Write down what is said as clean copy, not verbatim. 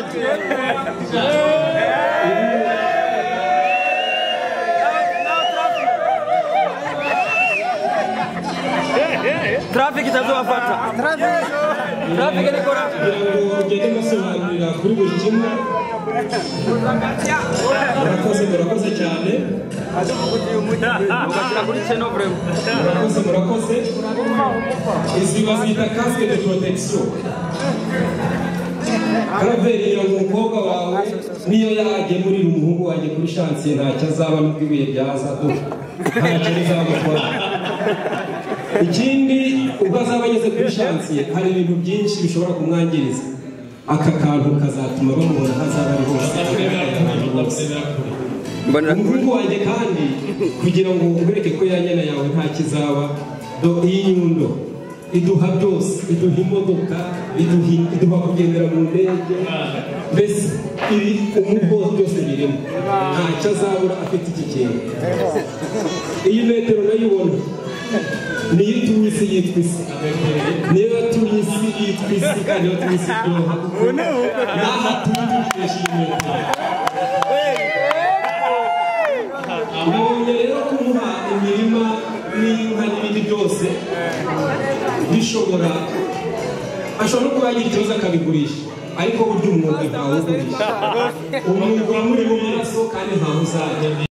Traffic itazobafata. Traffic ni kora. Ugende musobanurira kuri buri kimwe. Murakoze cyane. Ugashyira kuri channel vraiment. Murakoze. Izi bazita casque de protection. Karaveri yo umukobwa wawe niyo yagemurira umuhungu wanjye kuri chantier ntacyo azaba n'ubwibuye byaza do. Ntacyo bizamukora. Ikindi ubwo azaba ageze kuri chantier hari ibintu byinshi bishobora kumwangiriza. Aka kantu kazatuma bamubona hazaba ari hose. Umuhungu wanjye kandi kugira ngo ubereke ko yanyana yawe nta kizaba do iyi nyundo iduha byose, iduha imodoka, iduha kugendera mu ndege, mbese ibi umugo byose birimo ntacyo azabura afite iki kintu. Iyi metero nayibona niyo itumye isi yitwa isi, niyo yatumye isi yitwa isi kandi niyo yatumye isi iryoha n'aha tuyikoresha iyi metero. Nabonye rero kumuha imirima n'inka n'ibindi byose bishobora ashobora no kuba yagira ikibazo akabigurisha, ariko burya umwuga ntawugurisha, umwuga muri mu maraso kandi ntawe uzajya.